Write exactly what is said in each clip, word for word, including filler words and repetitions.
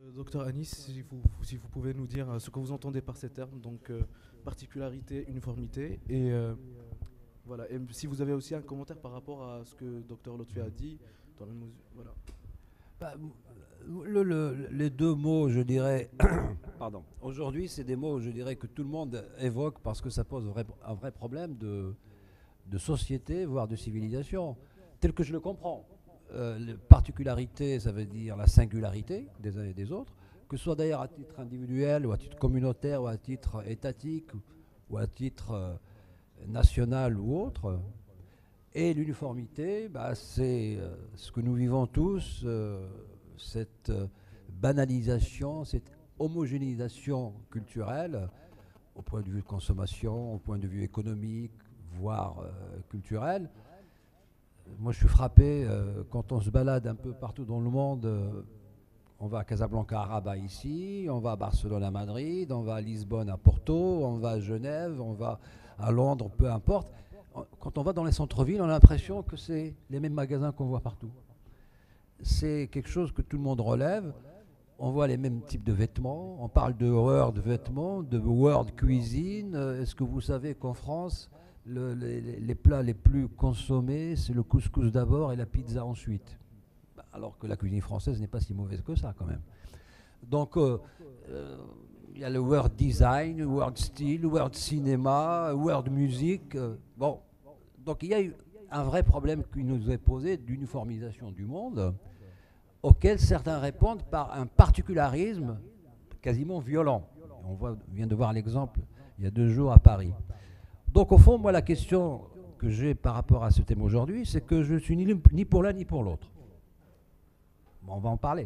Euh, Docteur Anis, si vous, si vous pouvez nous dire euh, ce que vous entendez par ces termes, donc euh, particularité, uniformité, et euh, voilà. Et si vous avez aussi un commentaire par rapport à ce que Docteur Lotfi a dit, dans la mesure, voilà. Bah, le- le- les deux mots, je dirais, pardon, aujourd'hui, c'est des mots, je dirais, que tout le monde évoque parce que ça pose un vrai, un vrai problème de, de société, voire de civilisation, tel que je le comprends. Euh, les particularités, ça veut dire la singularité des uns et des autres, que ce soit d'ailleurs à titre individuel, ou à titre communautaire, ou à titre étatique, ou à titre euh, national ou autre. Et l'uniformité, bah, c'est euh, ce que nous vivons tous, euh, cette euh, banalisation, cette homogénéisation culturelle, au point de vue de consommation, au point de vue économique, voire euh, culturel. Moi, je suis frappé euh, quand on se balade un peu partout dans le monde. euh, on va à Casablanca, à Rabat ici, on va à Barcelone, à Madrid, on va à Lisbonne, à Porto, on va à Genève, on va à Londres, peu importe. Quand on va dans les centres-villes, on a l'impression que c'est les mêmes magasins qu'on voit partout. C'est quelque chose que tout le monde relève. On voit les mêmes types de vêtements. On parle de world vêtements, de world cuisine. Euh, Est-ce que vous savez qu'en France, le- les, les plats les plus consommés, c'est le couscous d'abord et la pizza ensuite? Bah, alors que la cuisine française n'est pas si mauvaise que ça quand même. Donc, euh, euh, il y a le world design, le world style, le world cinéma, le world musique. euh, bon, donc il y a eu un vrai problème qui nous est posé d'uniformisation du monde, auquel certains répondent par un particularisme quasiment violent. On voit- vient de voir l'exemple il y a deux jours à Paris. Donc au fond, moi, la question que j'ai par rapport à ce thème aujourd'hui, c'est que je suis ni, ni pour l'un ni pour l'autre. Bon, on va en parler.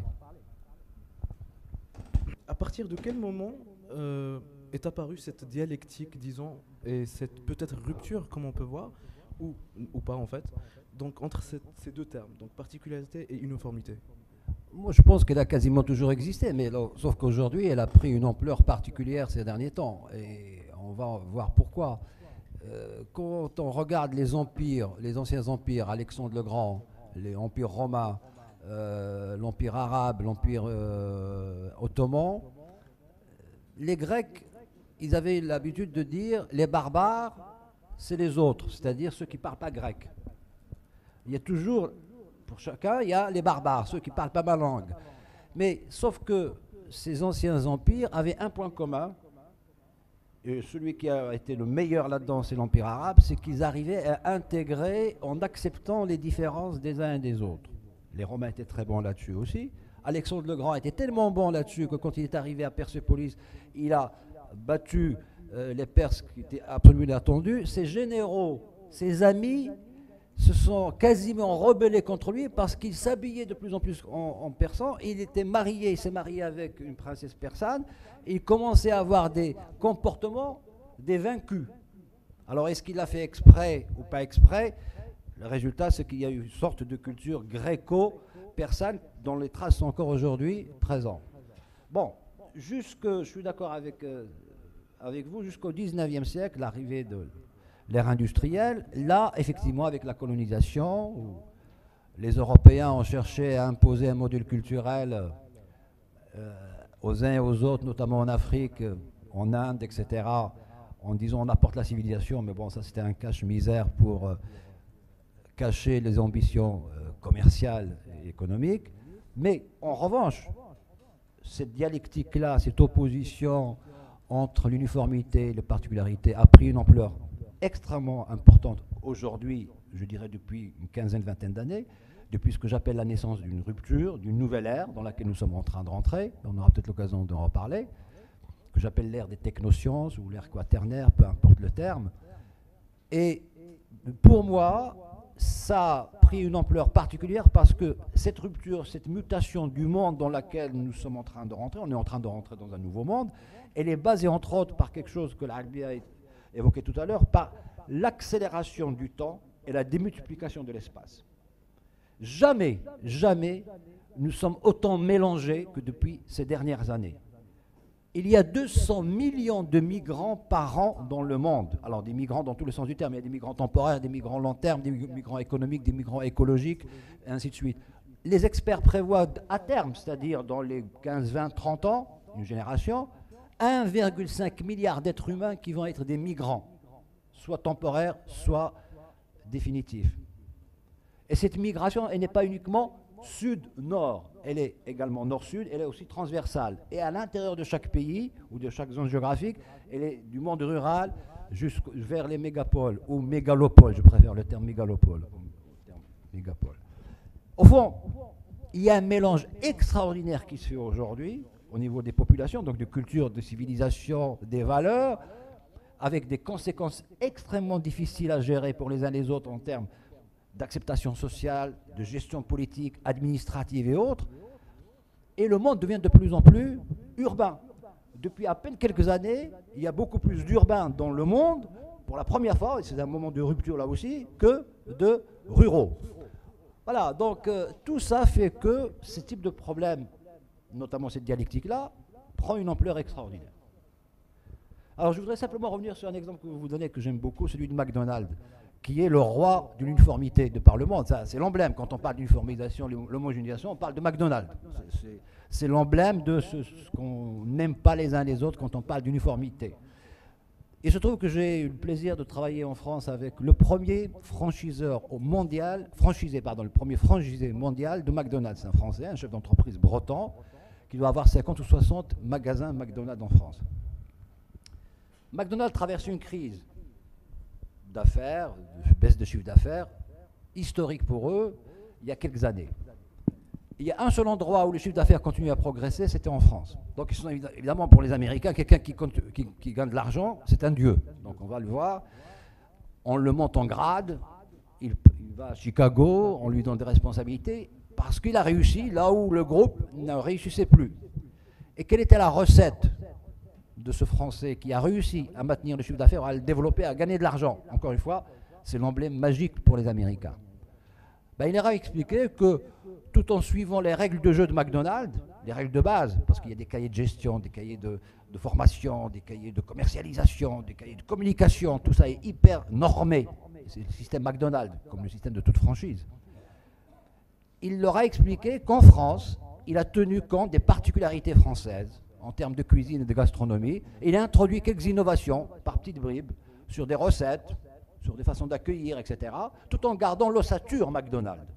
À partir de quel moment euh, est apparue cette dialectique, disons, et cette peut-être rupture, comme on peut voir, ou, ou pas en fait, donc entre cette- ces deux termes, donc particularité et uniformité? Moi, je pense qu'elle a quasiment toujours existé, mais là, sauf qu'aujourd'hui, elle a pris une ampleur particulière ces derniers temps. Et on va voir pourquoi. Euh, quand on regarde les empires, les anciens empires, Alexandre le Grand, les empires romains, euh, l'empire arabe, l'empire euh, ottoman, les Grecs, ils avaient l'habitude de dire les barbares, c'est les autres, c'est-à-dire ceux qui ne parlent pas grec. Il y a toujours, pour chacun, il y a les barbares, ceux qui ne parlent pas ma langue. Mais sauf que ces anciens empires avaient un point commun, et celui qui a été le meilleur là-dedans, c'est l'Empire arabe, c'est qu'ils arrivaient à intégrer en acceptant les différences des uns et des autres. Les Romains étaient très bons là-dessus aussi. Alexandre le Grand était tellement bon là-dessus que quand il est arrivé à Persépolis, il a battu euh, les Perses qui étaient absolument inattendus. Ses généraux, ses amis, se sont quasiment rebellés contre lui parce qu'il s'habillait de plus en plus en, en persan. Il était marié, il s'est marié avec une princesse persane. Et il commençait à avoir des comportements des vaincus. Alors est-ce qu'il l'a fait exprès ou pas exprès? Le résultat, c'est qu'il y a eu une sorte de culture gréco-persane dont les traces sont encore aujourd'hui présentes. Bon, jusque, je suis d'accord avec, euh, avec vous, jusqu'au dix-neuvième siècle, l'arrivée de l'ère industrielle, là, effectivement, avec la colonisation, où les Européens ont cherché à imposer un modèle culturel euh, aux uns et aux autres, notamment en Afrique, euh, en Inde, et cetera, en disant on apporte la civilisation, mais bon, ça c'était un cache-misère pour euh, cacher les ambitions euh, commerciales et économiques. Mais en revanche, cette dialectique-là, cette opposition entre l'uniformité et les particularités a pris une ampleur extrêmement importante aujourd'hui, je dirais depuis une quinzaine, vingtaine d'années, depuis ce que j'appelle la naissance d'une rupture, d'une nouvelle ère dans laquelle nous sommes en train de rentrer, on aura peut-être l'occasion d'en reparler, que j'appelle l'ère des technosciences ou l'ère quaternaire, peu importe le terme. Et pour moi, ça a pris une ampleur particulière parce que cette rupture, cette mutation du monde dans lequel nous sommes en train de rentrer, on est en train de rentrer dans un nouveau monde, elle est basée entre autres par quelque chose que l'Albi a évoqué tout à l'heure, par l'accélération du temps et la démultiplication de l'espace. Jamais, jamais, nous sommes autant mélangés que depuis ces dernières années. Il y a deux cents millions de migrants par an dans le monde. Alors des migrants dans tous les sens du terme. Il y a des migrants temporaires, des migrants long terme, des migrants économiques, des migrants écologiques, et ainsi de suite. les experts prévoient à terme, c'est-à-dire dans les quinze, vingt, trente ans, une génération, un virgule cinq milliard d'êtres humains qui vont être des migrants, soit temporaires, soit définitifs. Et cette migration, elle n'est pas uniquement sud-nord, elle est également nord-sud, elle est aussi transversale. Et à l'intérieur de chaque pays ou de chaque zone géographique, elle est du monde rural jusqu'à vers les mégapoles ou mégalopoles, je préfère le terme mégalopole. Le terme mégapole. Au fond, il y a un mélange extraordinaire qui se fait aujourd'hui au niveau des populations, donc de culture, de civilisation, des valeurs, avec des conséquences extrêmement difficiles à gérer pour les uns et les autres en termes d'acceptation sociale, de gestion politique, administrative et autres. Et le monde devient de plus en plus urbain. Depuis à peine quelques années, il y a beaucoup plus d'urbains dans le monde, pour la première fois, et c'est un moment de rupture là aussi, que de ruraux. Voilà, donc euh, tout ça fait que ce type de problème, notamment cette dialectique-là, prend une ampleur extraordinaire. Alors je voudrais simplement revenir sur un exemple que vous vous donnez, que j'aime beaucoup, celui de McDonald's, qui est le roi de l'uniformité de par le monde. Ça, c'est l'emblème. Quand on parle d'uniformisation, l'homogénéisation, on parle de McDonald's. C'est, c'est, c'est l'emblème de ce, ce qu'on n'aime pas les uns les autres quand on parle d'uniformité. Et je trouve que j'ai eu le plaisir de travailler en France avec le premier franchiseur au mondial, franchisé, pardon, le premier franchisé mondial de McDonald's. C'est un Français, un chef d'entreprise breton, qui doit avoir cinquante ou soixante magasins McDonald's en France. McDonald's traverse une crise d'affaires, de baisse de chiffre d'affaires, historique pour eux, il y a quelques années. Il y a un seul endroit où le chiffre d'affaires continue à progresser, c'était en France. Donc, ils sont évidemment, pour les Américains, quelqu'un qui, qui, qui gagne de l'argent, c'est un dieu. Donc, on va le voir. On le monte en grade, il, il va à Chicago, on lui donne des responsabilités, parce qu'il a réussi là où le groupe ne réussissait plus. Et quelle était la recette de ce Français qui a réussi à maintenir le chiffre d'affaires, à le développer, à gagner de l'argent? Encore une fois, c'est l'emblème magique pour les Américains. Ben, il leur a expliqué que tout en suivant les règles de jeu de McDonald's, les règles de base, parce qu'il y a des cahiers de gestion, des cahiers de, de formation, des cahiers de commercialisation, des cahiers de communication, tout ça est hyper normé. C'est le système McDonald's, comme le système de toute franchise. Il leur a expliqué qu'en France, il a tenu compte des particularités françaises en termes de cuisine et de gastronomie. Il a introduit quelques innovations par petites bribes sur des recettes, sur des façons d'accueillir, et cetera, tout en gardant l'ossature McDonald's.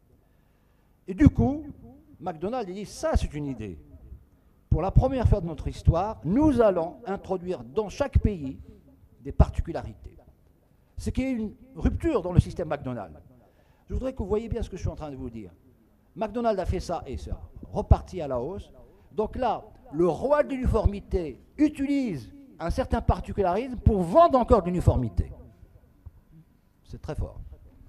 Et du coup, McDonald's dit, ça c'est une idée. Pour la première fois de notre histoire, nous allons introduire dans chaque pays des particularités. Ce qui est une rupture dans le système McDonald's. Je voudrais que vous voyez bien ce que je suis en train de vous dire. McDonald's a fait ça et ça, reparti à la hausse. Donc là, le roi de l'uniformité utilise un certain particularisme pour vendre encore de l'uniformité. C'est très fort.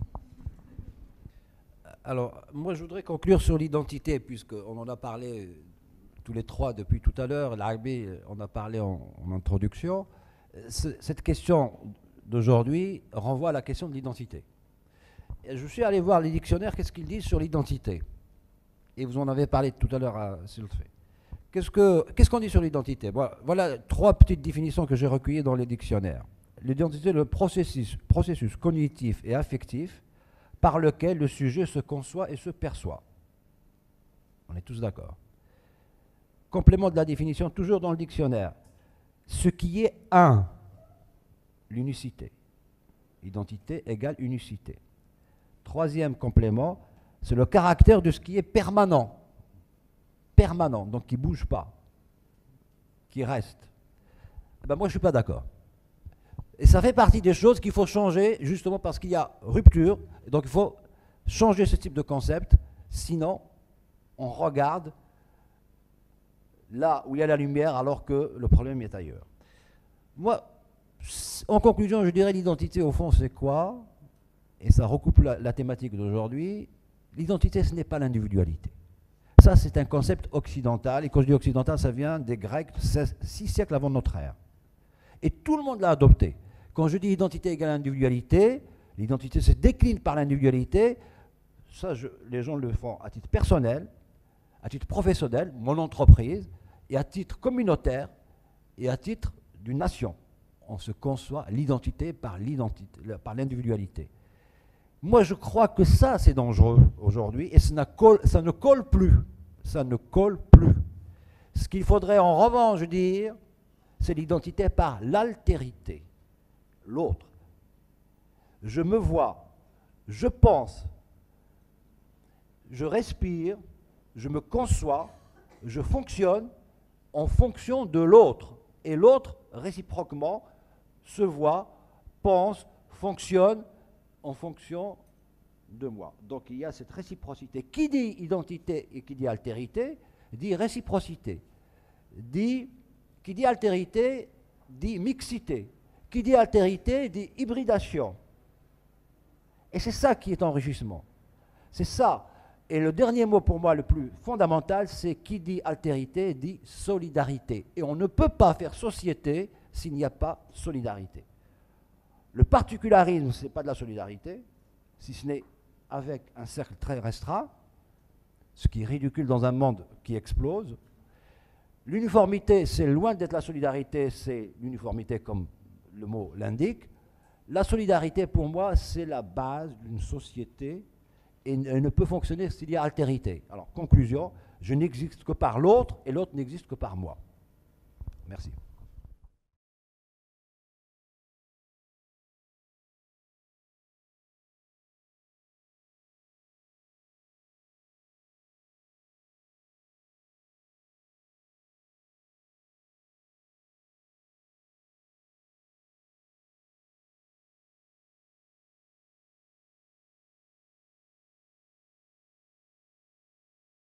Alors, moi, je voudrais conclure sur l'identité, puisqu'on en a parlé tous les trois depuis tout à l'heure. L'Arabie, on a parlé en, en introduction. C- cette question d'aujourd'hui renvoie à la question de l'identité. Et je suis allé voir les dictionnaires, qu'est-ce qu'ils disent sur l'identité. Et vous en avez parlé tout à l'heure à Siltfé. Qu'est-ce que, qu'est-ce qu'on dit sur l'identité? Voilà, voilà trois petites définitions que j'ai recueillies dans les dictionnaires. L'identité est le processus, processus cognitif et affectif par lequel le sujet se conçoit et se perçoit. On est tous d'accord. Complément de la définition, toujours dans le dictionnaire. Ce qui est un, l'unicité. Identité égale unicité. Troisième complément, c'est le caractère de ce qui est permanent. Permanent, donc qui ne bouge pas, qui reste. Ben moi, je ne suis pas d'accord. Et ça fait partie des choses qu'il faut changer, justement parce qu'il y a rupture. Et donc il faut changer ce type de concept, sinon on regarde là où il y a la lumière alors que le problème est ailleurs. Moi, en conclusion, je dirais l'identité au fond c'est quoi? Et ça recoupe la, la thématique d'aujourd'hui. L'identité, ce n'est pas l'individualité. Ça, c'est un concept occidental. Et quand je dis occidental, ça vient des Grecs, six siècles avant notre ère. Et tout le monde l'a adopté. Quand je dis identité égale individualité, l'identité se décline par l'individualité. Ça, je, les gens le font à titre personnel, à titre professionnel, mon entreprise, et à titre communautaire, et à titre d'une nation. On se conçoit l'identité par l'identité, par l'individualité. Moi, je crois que ça, c'est dangereux aujourd'hui, et ça ne colle, ça ne colle plus. Ça ne colle plus. Ce qu'il faudrait en revanche dire, c'est l'identité par l'altérité. L'autre. Je me vois, je pense, je respire, je me conçois, je fonctionne en fonction de l'autre. Et l'autre, réciproquement, se voit, pense, fonctionne en fonction de moi. Donc il y a cette réciprocité. Qui dit identité et qui dit altérité, dit réciprocité. Dit, qui dit altérité, dit mixité. Qui dit altérité, dit hybridation. Et c'est ça qui est enrichissement. C'est ça. Et le dernier mot pour moi le plus fondamental, c'est qui dit altérité, dit solidarité. Et on ne peut pas faire société s'il n'y a pas solidarité. Le particularisme, ce n'est pas de la solidarité, si ce n'est avec un cercle très restreint, ce qui est ridicule dans un monde qui explose. L'uniformité, c'est loin d'être la solidarité, c'est l'uniformité comme le mot l'indique. La solidarité, pour moi, c'est la base d'une société et elle ne peut fonctionner s'il y a altérité. Alors, conclusion, je n'existe que par l'autre et l'autre n'existe que par moi. Merci.